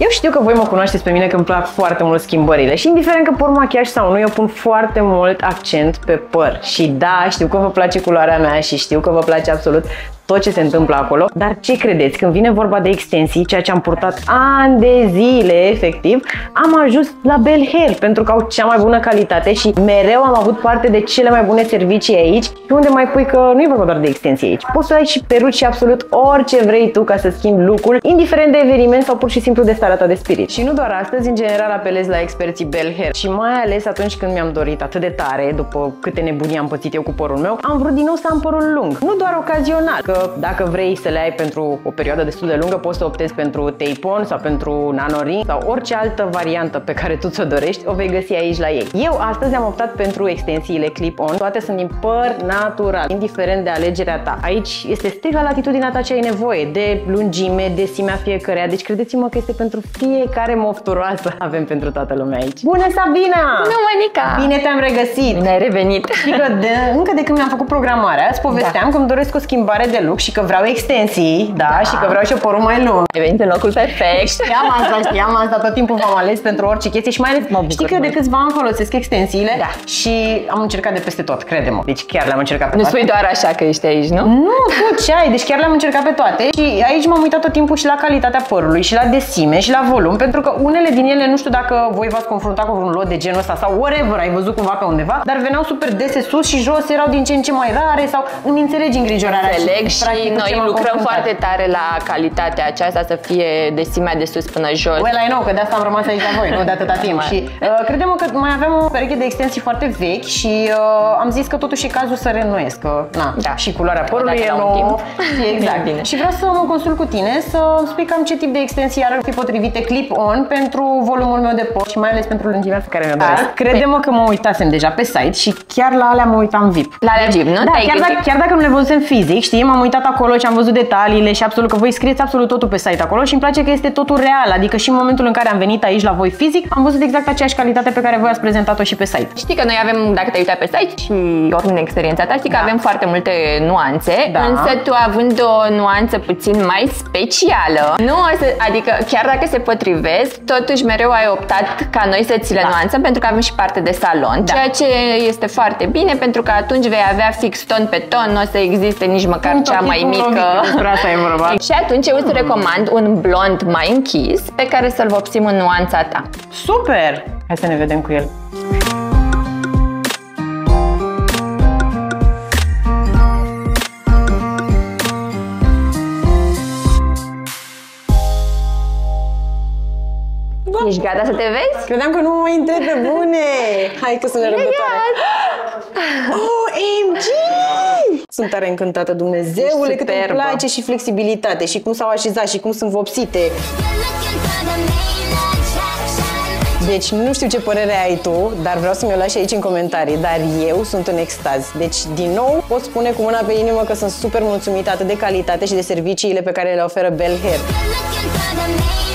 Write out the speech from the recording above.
Eu știu că voi mă cunoașteți pe mine că îmi plac foarte mult schimbările și indiferent că port machiaj sau nu, eu pun foarte mult accent pe păr. Și da, știu că vă place culoarea mea și știu că vă place absolut tot ce se întâmplă acolo, dar ce credeți? Când vine vorba de extensii, ceea ce am purtat ani de zile, efectiv, am ajuns la Bell Hair, pentru că au cea mai bună calitate și mereu am avut parte de cele mai bune servicii aici, și unde mai pui că nu e vorba doar de extensii aici. Poți să ai și peruci și absolut orice vrei tu ca să schimbi look-ul, indiferent de eveniment sau pur și simplu de starea ta de spirit. Și nu doar astăzi, în general apelez la experții Bell Hair și mai ales atunci când mi-am dorit atât de tare, după câte nebunii am pățit eu cu părul meu, am vrut din nou să am părul lung. Nu doar ocazional, că dacă vrei să le ai pentru o perioadă destul de lungă, poți să optezi pentru tape-on sau pentru nanoring sau orice altă variantă pe care tu ți-o dorești, o vei găsi aici la ei. Eu astăzi am optat pentru extensiile clip-on, toate sunt din păr natural, indiferent de alegerea ta. Aici este strict la latitudinea ta ce ai nevoie, de lungime, de simea fiecăreia, deci credeți-mă că este pentru fiecare mofturoasă. Avem pentru toată lumea aici. Bună, Sabina! Bună, Monica! Bine te-am regăsit! Bine ai revenit! Știi că încă de când mi-am făcut programarea, îți povesteam că îmi doresc o schimbare de look și că vreau extensii, da, și că vreau și o părul mai lung. Ai venit în locul perfect. Știam asta, tot timpul v-am ales pentru orice chestie și mai ales știi că de câțiva ani folosesc extensiile și am încercat de peste tot, crede-mă. Deci chiar le-am încercat pe toate. Nu spui doar așa că ești aici, nu? Nu, tu ce ai? Deci chiar le-am încercat pe toate și aici m-am uitat tot timpul și la calitatea părului și la desime și la volum, pentru că unele din ele, nu știu dacă voi v-ați confruntat cu vreun lot de genul ăsta sau whatever, ai văzut cumva pe undeva, dar veneau super dese sus și jos, erau din ce în ce mai rare sau îmi înțelegi îngrijorarea. Înțeleg și noi lucrăm foarte tare la calitatea aceasta, să fie desimea de sus până jos. Well, I know, că de asta am rămas aici la voi, nu de atâta timp. Și credem că mai aveam o pereche de extensii foarte vechi și am zis că totuși e cazul să reînnoiesc, că na, da, și culoarea părului e nouă. Exact. Bine. Și vreau să mă consult cu tine să spui cam ce tip de extensii ar fi potrivite clip-on pentru volumul meu de păr și mai ales pentru lungimea pe care mi-o doresc. Crede-mă că mă uitasem deja pe site și chiar la alea mă uitam VIP. La alea VIP, nu? Da, chiar dacă nu le văzusem fizic, știi, m-am uitat acolo și am văzut detaliile și absolut că voi scrieți absolut totul pe site acolo și îmi place că este totul real, adică și în momentul în care am venit aici la voi fizic, am văzut exact aceeași calitate pe care voi ați prezentat-o și pe site. Știi că noi avem, dacă te-ai uitat pe site și oricum în experiența ta, știi că avem foarte multe nuanțe, însă tu având o nuanță puțin mai specială, nu, adică chiar dacă se potrivesc, totuși mereu ai optat ca noi să ți le nuanțăm, pentru că avem și parte de salon, ceea ce este foarte bine, pentru că atunci vei avea fix ton pe ton, nu o să existe nici măcar cea mai mică. Asta e vorba. Și atunci eu îți recomand un blond mai închis pe care să-l vopsim în nuanța ta. Super! Hai să ne vedem cu el. Ești gata să te vezi? Credeam că nu mă mai întrebe bune! Hai că sunt nerăbdătoare! OMG! Sunt tare încântată, Dumnezeule, cât îmi place și flexibilitate și cum s-au așezat și cum sunt vopsite. Deci nu știu ce părere ai tu, dar vreau să mi-o lași aici în comentarii, dar eu sunt în extaz. Deci, din nou, pot spune cu mâna pe inimă că sunt super mulțumită atât de calitate și de serviciile pe care le oferă Bell Hair.